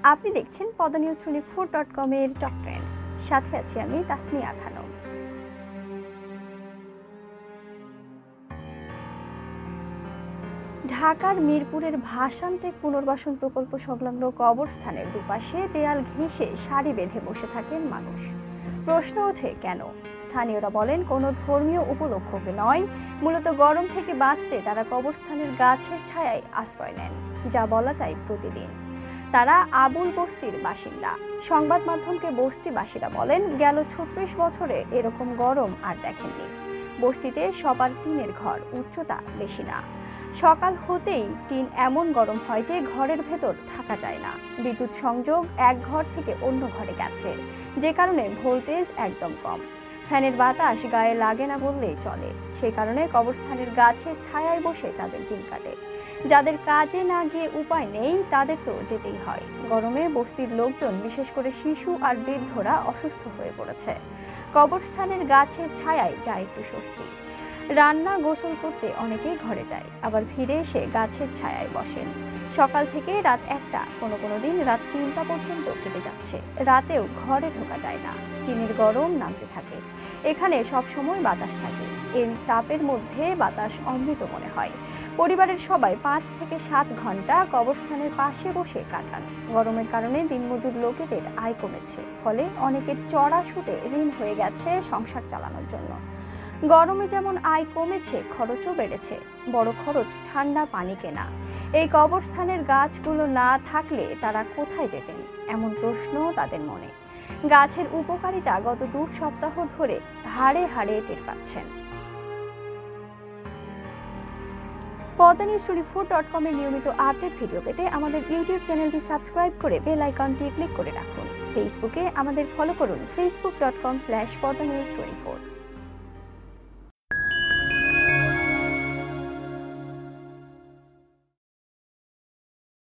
আপনি দেখছেন padanews24.com এর টপ ট্রেন্ডস। সাথে আছি আমি তাসনিয়া খানম। ঢাকার মিরপুরের ভাসানটেক পুনর্বাসন প্রকল্প সংলগ্ন কবরস্থানের দুপাশে দেয়াল ঘেঁষে সারি বেঁধে বসে থাকেন মানুষ। প্রশ্ন ওঠে কেন? স্থানীয়রা বলেন কোনো ধর্মীয় উপলক্ষকে নয়, মূলত গরম থেকে বাঁচতে তারা কবরস্থানের গাছের ছায়ায় আশ্রয় নেন, যা বলা যায় প্রতিদিন। তারা আবুল বস্তির বাসিন্দা। সংবাদ মাধ্যমকে বস্তিবাসীরা বলেন গেল ৩৬ বছরে এরকম গরম আর দেখেননি। বস্তিতে সবার টিনের ঘর, উচ্চতা বেশি না। সকাল হতেই টিন এমন গরম হয় যে ঘরের ভেতর থাকা যায় না। বিদ্যুৎ সংযোগ এক ঘর থেকে অন্য ঘরে গেছে, যে কারণে ভোল্টেজ একদম কম। ফ্যানের বাতাস গায়ে লাগে না বললেই চলে। সেই কারণে কবরস্থানের গাছের ছায়ায় বসে তাদের দিন কাটে। যাদের কাজে না গিয়ে উপায় নেই তাদের তো যেতেই হয়। গরমে বস্তির লোকজন, বিশেষ করে শিশু আর বৃদ্ধরা অসুস্থ হয়ে পড়েছে। কবরস্থানের গাছের ছায়ায় যায় একটু স্বস্তি। রান্না গোসল করতে অনেকেই ঘরে যায়, আবার ফিরে এসে গাছের ছায়ায় বসেন। সকাল থেকে রাত 1টা, কোনো দিন রাত 3টা পর্যন্ত কেটে যাচ্ছে। রাতেও ঘরে ঢোকা যায় না, টিনের গরম নামতে থাকে। এখানে সবসময় বাতাস থাকে। এই তাপের মধ্যে বাতাস অমৃত মনে হয়। পরিবারের সবাই 5 থেকে 7 ঘন্টা কবরস্থানের পাশে বসে কাটান। গরমের কারণে দিনমজুর লোকেদের আয় কমেছে, ফলে অনেকের চড়া সুদে ঋণ হয়ে গেছে সংসার চালানোর জন্য। গরমে যেমন আয় কমেছে, খরচও বেড়েছে। বড় খরচ ঠান্ডা পানি কেনা। এই কবরস্থানের গাছগুলো না থাকলে তারা কোথায় যেতেন, এমন প্রশ্ন তাদের মনে। গাছের উপকারিতা গত 2 সপ্তাহ ধরে হাড়ে হাড়ে টের পাচ্ছেন। padanews24.com এর নিয়মিত আপডেট ভিডিও পেতে আমাদের ইউটিউব চ্যানেলটি সাবস্ক্রাইব করে বেল আইকনটি ক্লিক করে রাখুন। ফেসবুকে আমাদের ফলো করুন facebook.com/padanews24।